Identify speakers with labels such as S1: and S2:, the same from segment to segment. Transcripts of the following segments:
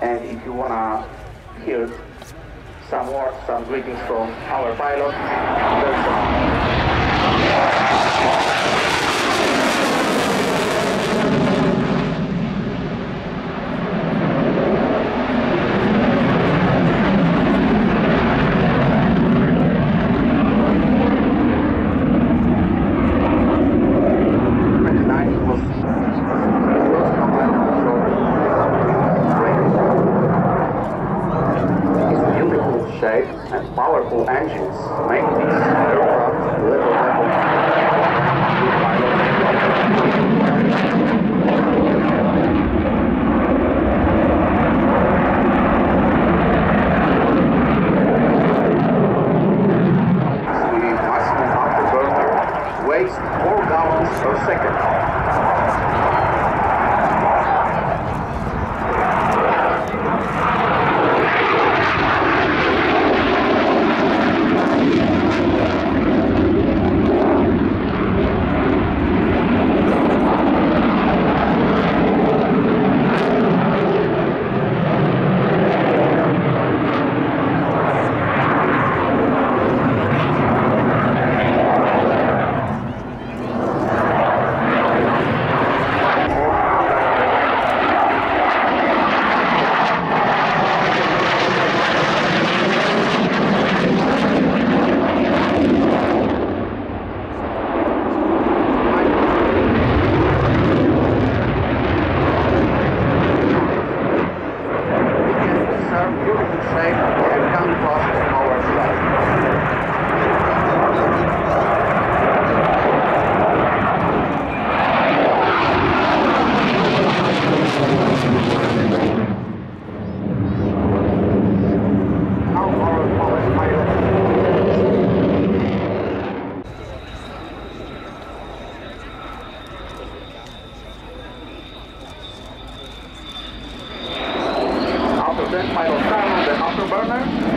S1: And if you wanna hear some words, some greetings from our pilot, there's shape and powerful engines make this aircraft level. The maximum afterburner wastes 4 gallons per second. Then pilot turn on the afterburner.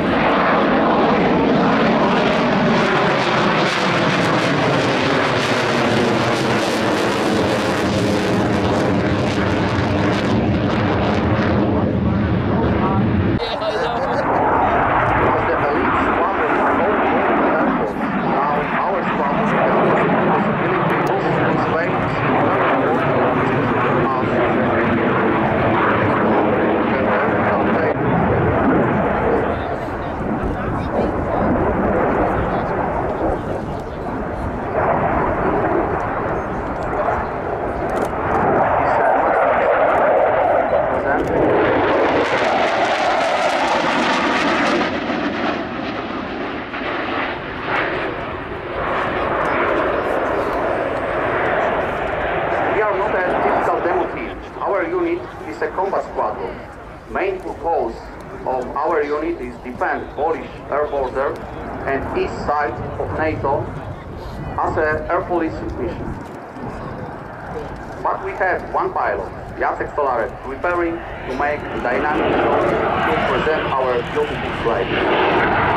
S1: Our unit is a combat squadron. Main purpose of our unit is defend Polish air border and east side of NATO as an air police mission. But we have one pilot, Jacek Stolarek, preparing to make a dynamic show to present our beautiful flight.